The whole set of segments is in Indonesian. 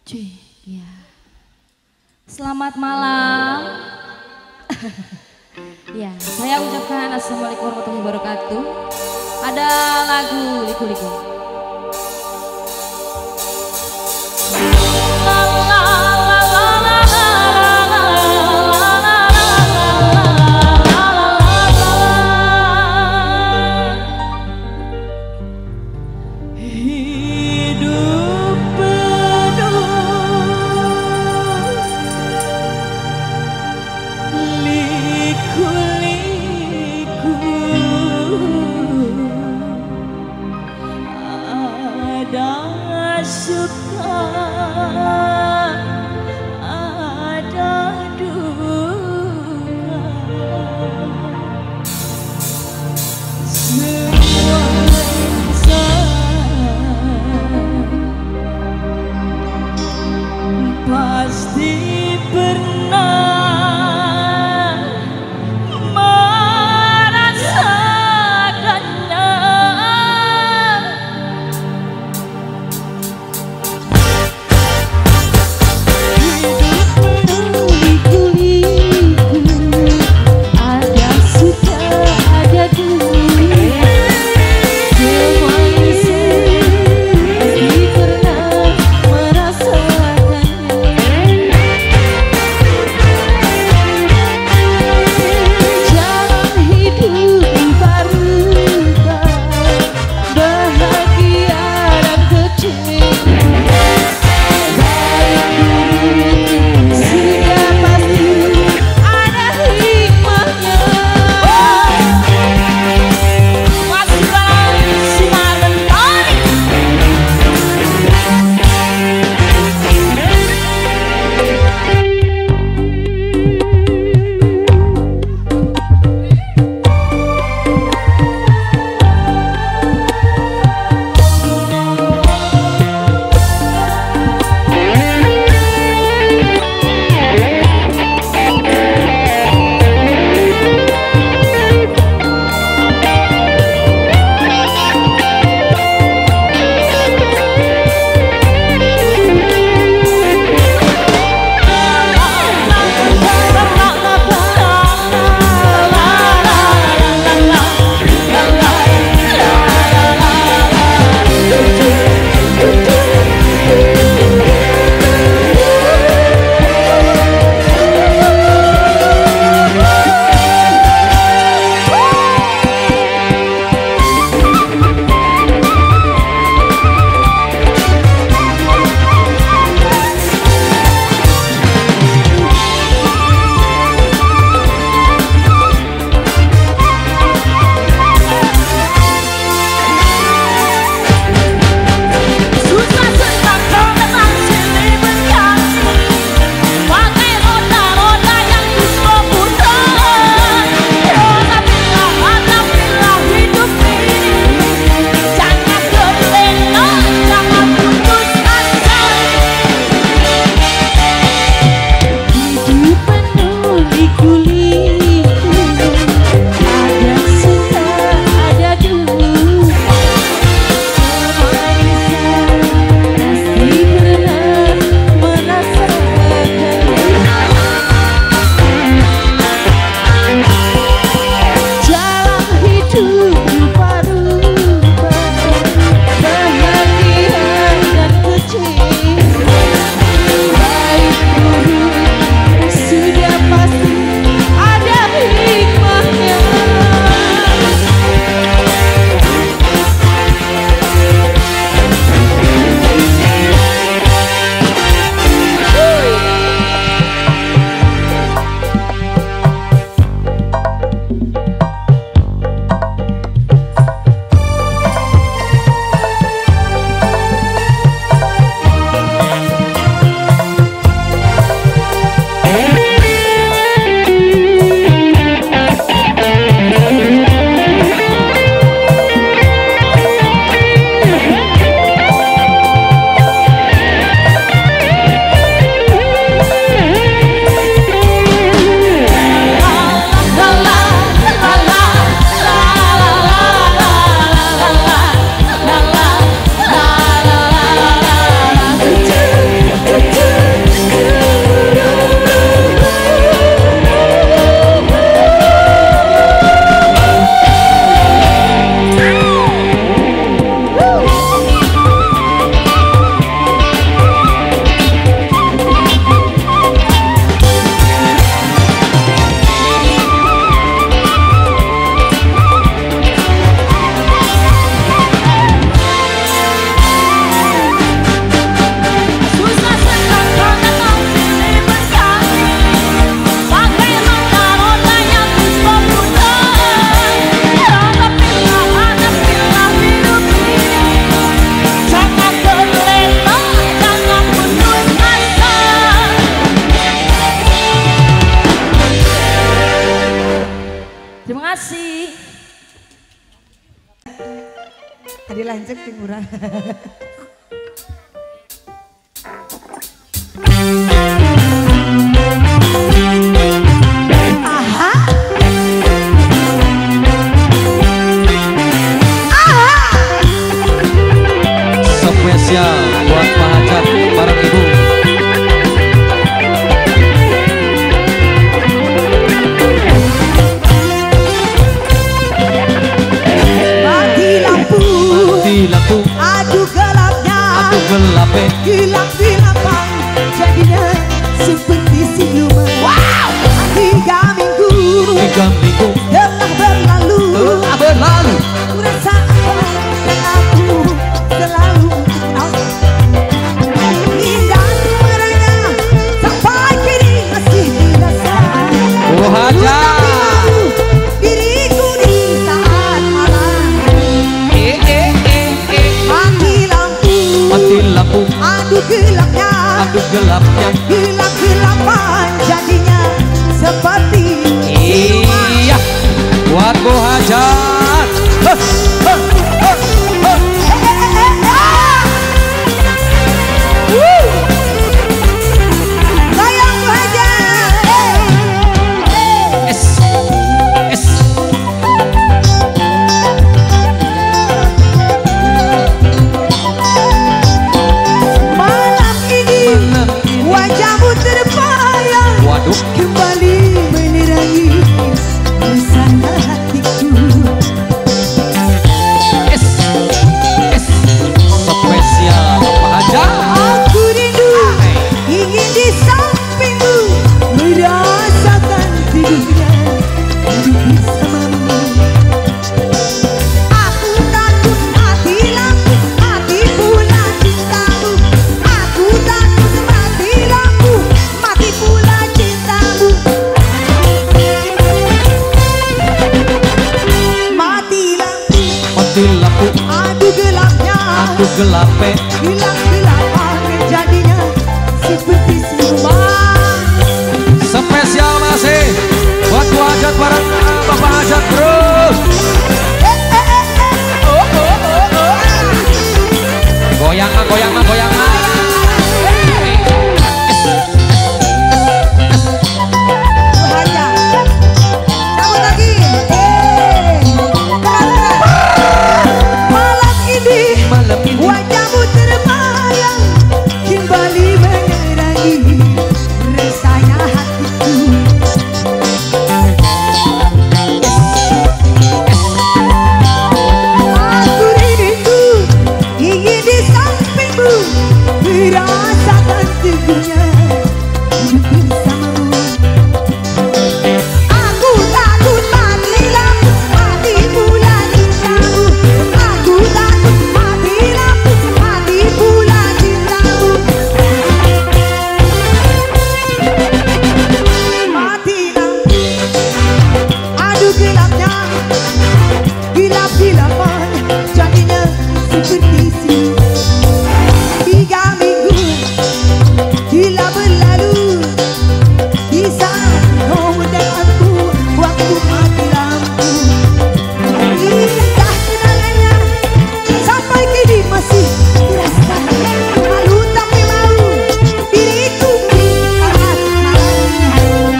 Cuy, ya. Selamat malam. Ya, saya ucapkan assalamualaikum warahmatullahi wabarakatuh. Ada lagu liku-liku. Ada suka, ada duka, semua insan pasti pernah rezeki murah. Spesial buat Pak Hajat bareng Ibu. Mati lampu, Aduh gelapnya, aduh gelapnya, gelap-gelapan jadinya seperti siluman. Wow. 3 minggu, 3 minggu telah berlalu. Ku rasa dan aku selalu indah suaranya sampai kini masih dirasa. Bu Hajat. Diriku di saat malam. Mati lampu, Aduh gelapnya, aduh gelapnya. gelap-gelapan jadinya seperti Iya, buat Bu Hajat. sayang aja. Es, es. Malam ini wajahmu terbayang, Waduh, kembali menerangi resana hatiku. es, es. Spesial Pak Hajat. Aku rindu ingin di sampingmu, merasakan tidurnya hidup bersamamu. Aku takut mati lampu, mati pula cintamu. Aku takut mati lampu, mati pula cintamu. Mati lampu, Mati lampu, aduh gelapnya, aduh gelapnya. gelap-gelapan jadinya seperti siluman. Spesial masih buat Bu Hajat bareng Bapak Hajat terus. Goyang mah, goyang mah, goyang mah. Bahagia. Sambut lagi. Malam ini Malam ini wajahmu terbayang, kembali menerangi resahnya hatiku. Aku rindu ingin di sampingmu, merasakan teguhnya hidup bersamamu. Aku takut mati lampu, mati pula cintamu. Aku takut mati lampu, mati pula cintamu. Mati lampu, aduh gelapnya, gelap-gelapan jadinya seperti siluman. 3 minggu telah berlalu, di saat kau dan aku waktu mati lampu. Indah kenangannya sampai kini masih terasa. Malu tapi mau diriku di saat malam.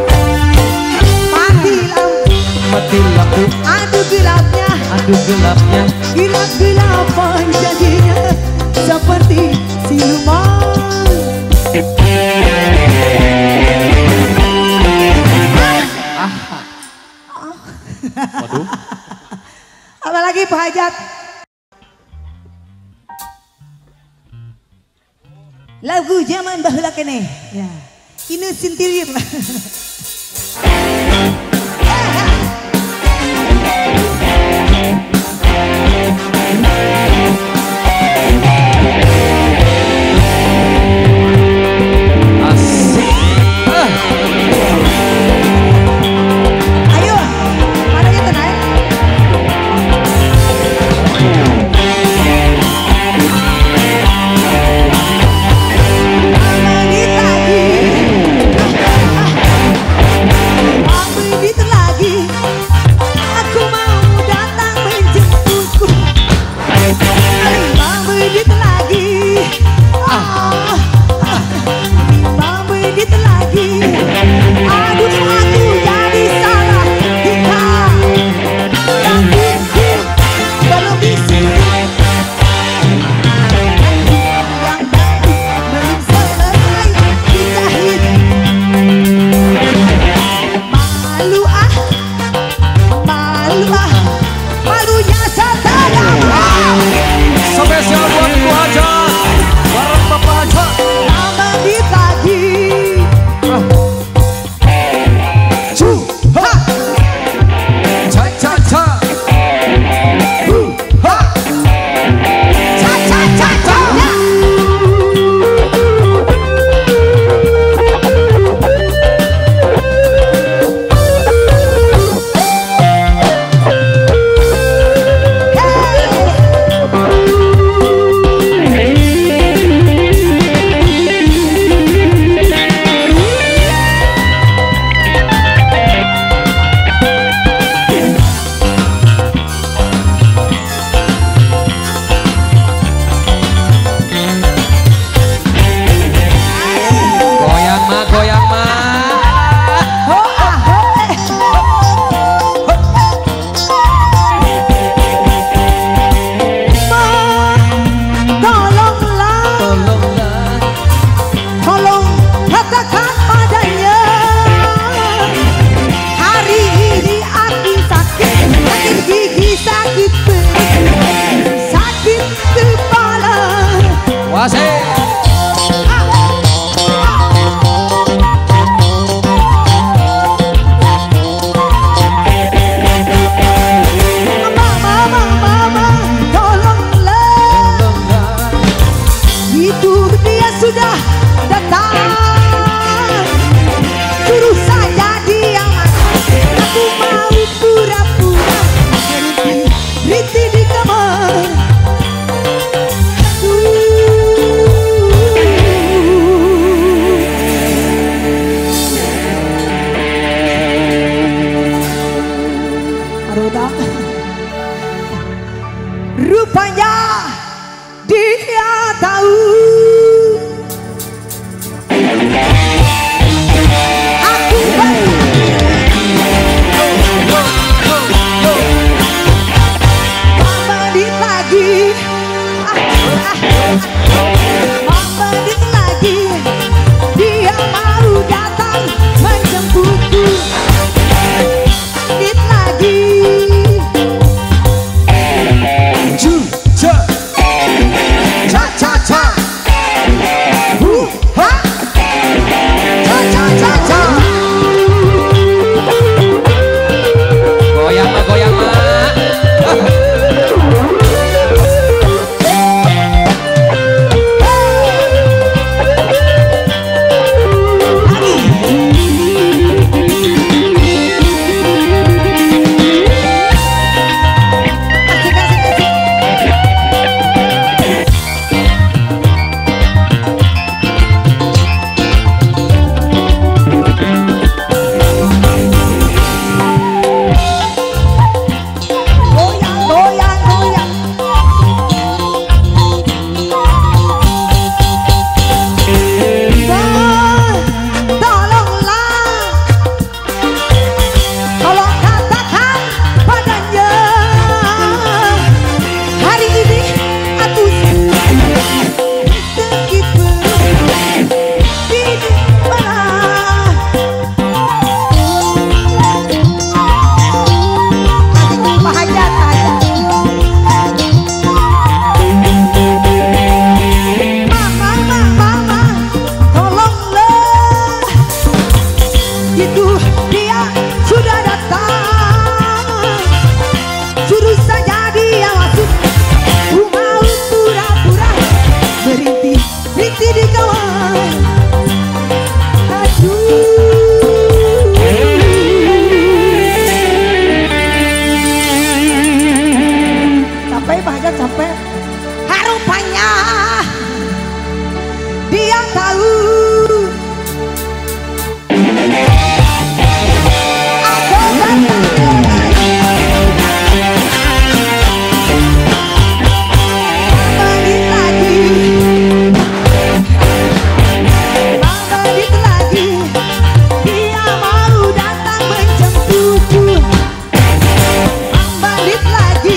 Mati lampu, mati lampu, aduh gelapnya, aduh gelapnya. gelap-gelapan jadinya seperti siluman. Waduh, Apalagi Pak Hajat? Lagu zaman baheula keneh. Ya. Ini sintilir. asik. Ayo, mana kita naik? Lagi tadi masih. Mama, tolonglah. Itu dia sudah datang. Suruh saja dia masuk. Aku mau pura-pura berhenti di kamar. Aduh. Rupanya dia tahu aku menit lagi, 4 menit lagi dia mau datang menjemputku. Menit lagi. Goyang mah. Capek. Rupanya dia tahu aku datang. Menit lagi, 5 menit lagi dia mau datang menjemputku. 5 menit lagi.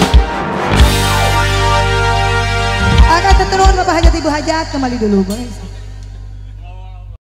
Akan terturun Bapak Hajat Ibu Hajat kembali dulu guys.